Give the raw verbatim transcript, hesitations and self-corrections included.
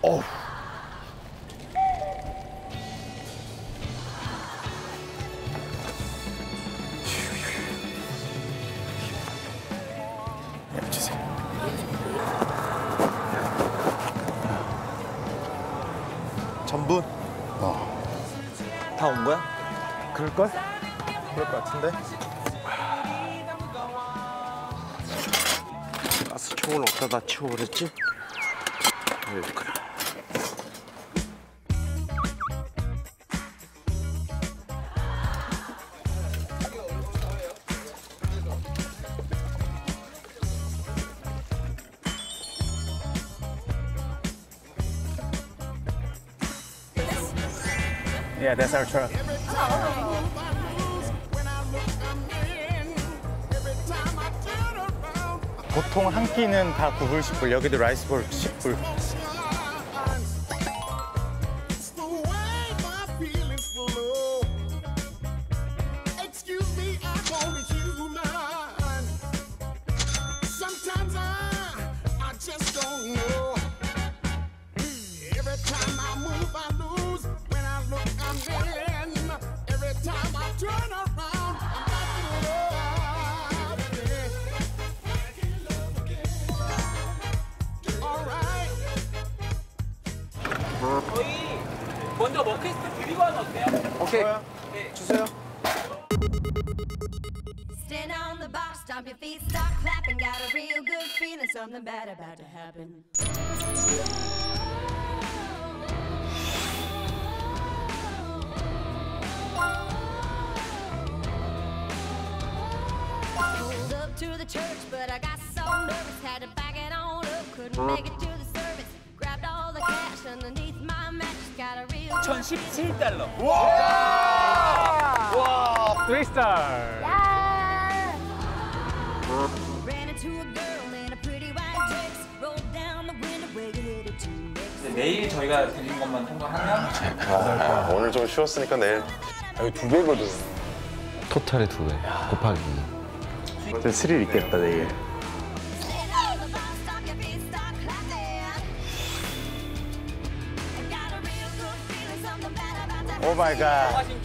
어우. 전분? 어. 다 온 거야? 그럴걸? 그럴 것 같은데? 가스총을 어디다 다 치워버렸지? 여기구나. Yeah, that's our truck. 보통 한 끼는 다 구 불, 십 불. 여기도 라이스볼 십 불. 저희 먼저 머크리스트 드리고 하면 어때요? 오케이. 네. 주세요. Stand on the box, stomp your feet, start clapping. Got a real good feeling, something bad about to happen. Pulled up to the church, but I got so nervous, had to back it on up. Couldn't make it to the service. Grabbed all the cash underneath my mattress. Got a real 천십칠 달러. 와! 와! Three star. ran into a girl in a pretty white dress. Rolled down the window where you headed to next. 내일 저희가 드린 것만 통과하면 아, 오늘 좀 쉬웠으니까 내일. 여기 두 배거든. 토탈의 두 배 곱하기. 좀 스릴 있겠다, 내일. Stand on the box, stomp your feet, start clapping. I got a real good feeling, something bad about to happen. 오 마이 갓. 하신